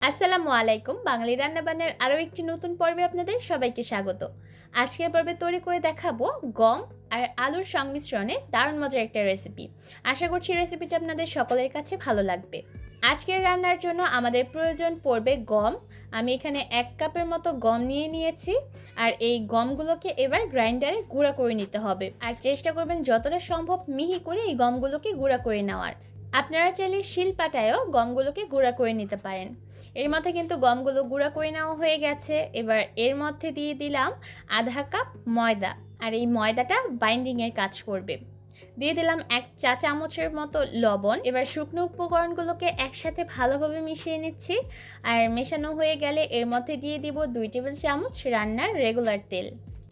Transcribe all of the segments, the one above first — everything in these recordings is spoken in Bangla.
আসসালামু আলাইকুম। বাঙালি রান্নাবান্নার আরও একটি নতুন পর্বে আপনাদের সবাইকে স্বাগত। আজকের পর্বে তৈরি করে দেখাবো গম আর আলুর সংমিশ্রণে দারুণ মজার একটা রেসিপি। আশা করছি রেসিপিটা আপনাদের সকলের কাছে ভালো লাগবে। আজকের রান্নার জন্য আমাদের প্রয়োজন পড়বে গম। আমি এখানে 1 কাপের মতো গম নিয়েছি। আর এই গমগুলোকে এবার গ্রাইন্ডারে গুঁড়া করে নিতে হবে। আর চেষ্টা করবেন যতটা সম্ভব মিহি করে এই গমগুলোকে গুঁড়া করে নেওয়ার। আপনারা চাইলে শিলপাটায়ও গমগুলোকে গুঁড়া করে নিতে পারেন। এর মধ্যে কিন্তু গমগুলো গুঁড়া করে নেওয়া হয়ে গেছে। এবার এর মধ্যে দিয়ে দিলাম আধা কাপ ময়দা, আর এই ময়দাটা বাইন্ডিংয়ের কাজ করবে। দিয়ে দিলাম 1 চা চামচের মতো লবণ। এবার শুকনো উপকরণগুলোকে একসাথে ভালোভাবে মিশিয়ে নিচ্ছি। আর মেশানো হয়ে গেলে এর মধ্যে দিয়ে দিব 2 টেবিল চামচ রান্নার রেগুলার তেল।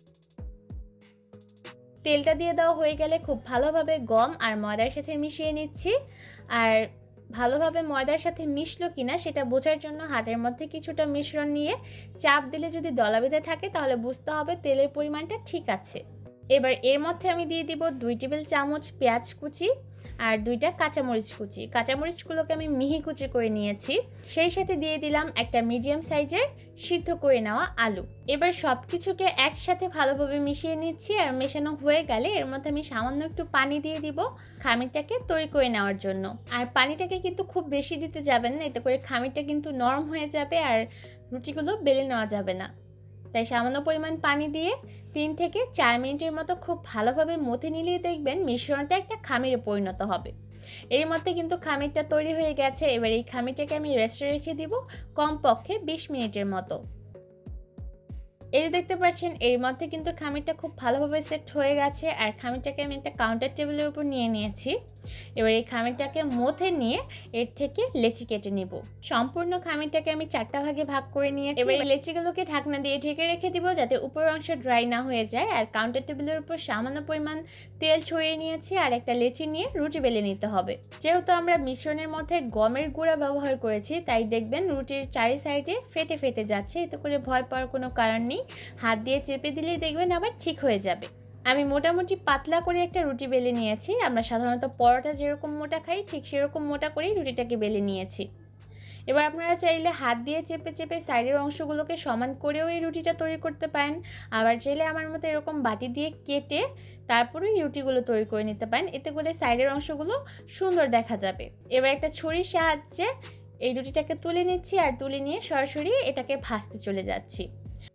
তেলটা দিয়ে দেওয়া হয়ে গেলে খুব ভালোভাবে গম আর ময়দার সাথে মিশিয়ে নিচ্ছি। আর ভালোভাবে ময়দার সাথে মিশলো কিনা সেটা বোঝার জন্য হাতের মধ্যে কিছুটা মিশ্রণ নিয়ে চাপ দিলে যদি দলা বেঁধে থাকে তাহলে বুঝতে হবে তেলের পরিমাণটা ঠিক আছে। এবার এর মধ্যে আমি দিয়ে দিব 2 টেবিল চামচ পেঁয়াজ কুচি আর 2টা কাঁচামরিচ কুচি। কাঁচামরিচগুলোকে আমি মিহি কুচি করে নিয়েছি। সেই সাথে দিয়ে দিলাম একটা মিডিয়াম সাইজের সিদ্ধ করে নেওয়া আলু। এবার সব কিছুকে একসাথে ভালোভাবে মিশিয়ে নিচ্ছি। আর মেশানো হয়ে গেলে এর মধ্যে আমি সামান্য একটু পানি দিয়ে দিব খামিরটাকে তৈরি করে নেওয়ার জন্য। আর পানিটাকে কিন্তু খুব বেশি দিতে যাবেন না, এতে করে খামিরটা কিন্তু নরম হয়ে যাবে আর রুটিগুলো বেলে নেওয়া যাবে না। তাই সামান্য পরিমাণ পানি দিয়ে 3 থেকে 4 মিনিটের মতো খুব ভালোভাবে মথে নিলেই দেখবেন মিশ্রণটা একটা খামিরে পরিণত হবে। এর মধ্যে কিন্তু খামিরটা তৈরি হয়ে গেছে। এবার এই খামিরটাকে আমি রেস্টে রেখে দিব কমপক্ষে 20 মিনিটের মতো। এই দেখতে পাচ্ছেন এর মধ্যে কিন্তু খামিরটা খুব ভালোভাবে সেট হয়ে গেছে। আর খামিরটাকে আমি একটা কাউন্টার টেবিলের উপর নিয়ে নিয়েছি। এবার এই খামিরটাকে মথে নিয়ে এর থেকে লেচি কেটে নিব। সম্পূর্ণ খামিরটাকে আমি 4টা ভাগে ভাগ করে নিয়েছি। এবার এই লেচিগুলোকে ঢাকনা দিয়ে ঢেকে রেখে দিব যাতে উপরের অংশ ড্রাই না হয়ে যায়। আর কাউন্টার টেবিলের উপর সামান্য পরিমাণ তেল ছড়িয়ে নিয়েছি। আর একটা লেচি নিয়ে রুটি বেলে নিতে হবে। যেহেতু আমরা মিশ্রণের মধ্যে গমের গুঁড়া ব্যবহার করেছি তাই দেখবেন রুটির চারি সাইডে ফেটে ফেটে যাচ্ছে। এতে করে ভয় পাওয়ার কোনো কারণ নেই, হাত দিয়ে চেপে দিলেই দেখবেন আবার ঠিক হয়ে যাবে। আমি মোটামুটি পাতলা করে একটা রুটি বেলে নিয়েছি। আমরা সাধারণত পরোটা যেরকম মোটা খাই ঠিক সেরকম মোটা করেই রুটিটাকে বেলে নিয়েছি। এবার আপনারা চাইলে হাত দিয়ে চেপে চেপে সাইডের অংশগুলোকে সমান করেও এই রুটিটা তৈরি করতে পারেন। আবার চাইলে আমার মতো এরকম বাটি দিয়ে কেটে তারপরে এই রুটিগুলো তৈরি করে নিতে পারেন। এতে করে সাইডের অংশগুলো সুন্দর দেখা যাবে। এবার একটা ছুরির সাহায্যে এই রুটিটাকে তুলে নিচ্ছি। আর তুলে নিয়ে সরাসরি এটাকে ভাজতে চলে যাচ্ছি।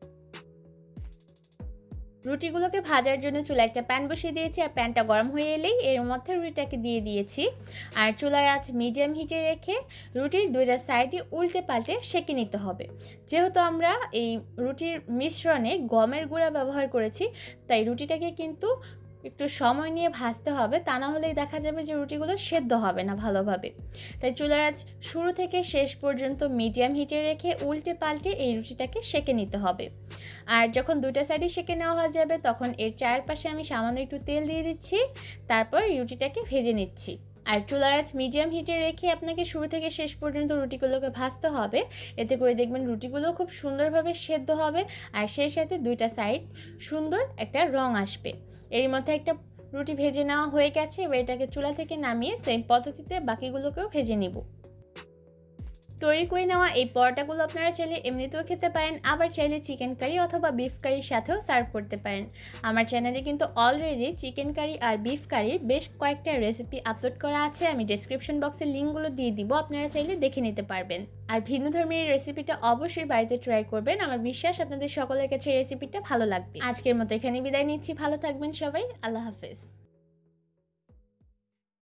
রুটিগুলোকে ভাজার জন্য চুলায় একটা প্যান বসিয়ে দিয়েছি। আর প্যানটা গরম হয়ে এলেই এর মধ্যে রুটিটাকে দিয়ে দিয়েছি। আর চুলার আঁচ মিডিয়াম হিটে রেখে রুটির 2টা সাইডই উল্টে পাল্টে সেঁকে নিতে হবে। যেহেতু আমরা এই রুটির মিশ্রণে গমের গুঁড়া ব্যবহার করেছি তাই রুটিটাকে কিন্তু একটু সময় নিয়ে ভাজতে হবে, তা না হলেই দেখা যাবে যে রুটিগুলো সেদ্ধ হবে না ভালোভাবে। তাই চুলার আঁচ শুরু থেকে শেষ পর্যন্ত মিডিয়াম হিটে রেখে উল্টে পাল্টে এই রুটিটাকে সেঁকে নিতে হবে। আর যখন 2টা সাইডে সেঁকে নেওয়া হয়ে যাবে তখন এর চারপাশে আমি সামান্য একটু তেল দিয়ে দিচ্ছি। তারপর রুটিটাকে ভেজে নিচ্ছি। আর চুলার আঁচ মিডিয়াম হিটে রেখে আপনাকে শুরু থেকে শেষ পর্যন্ত রুটিগুলোকে ভাজতে হবে। এতে করে দেখবেন রুটিগুলো খুব সুন্দরভাবে সেদ্ধ হবে আর সেই সাথে 2টা সাইড সুন্দর একটা রং আসবে। এর মধ্যে একটা রুটি ভেজে নেওয়া হয়ে গেছে। এবার এটাকে চুলা থেকে নামিয়ে সেম পদ্ধতিতে বাকিগুলোকেও ভেজে নিব। তৈরি করে নেওয়া এই পরোটাগুলো আপনারা চাইলে এমনিতেও খেতে পারেন, আবার চাইলে চিকেন কারি অথবা বিফ কারির সাথেও সার্ভ করতে পারেন। আমার চ্যানেলে কিন্তু অলরেডি চিকেন কারি আর বিফ কারির বেশ কয়েকটা রেসিপি আপলোড করা আছে। আমি ডেসক্রিপশন বক্সে লিঙ্কগুলো দিয়ে দিব, আপনারা চাইলে দেখে নিতে পারবেন। আর ভিন্ন ধর্মীয় এই রেসিপিটা অবশ্যই বাড়িতে ট্রাই করবেন। আমার বিশ্বাস আপনাদের সকলের কাছে রেসিপিটা ভালো লাগবে। আজকের মতো এখানে বিদায় নিচ্ছি। ভালো থাকবেন সবাই। আল্লাহ হাফেজ।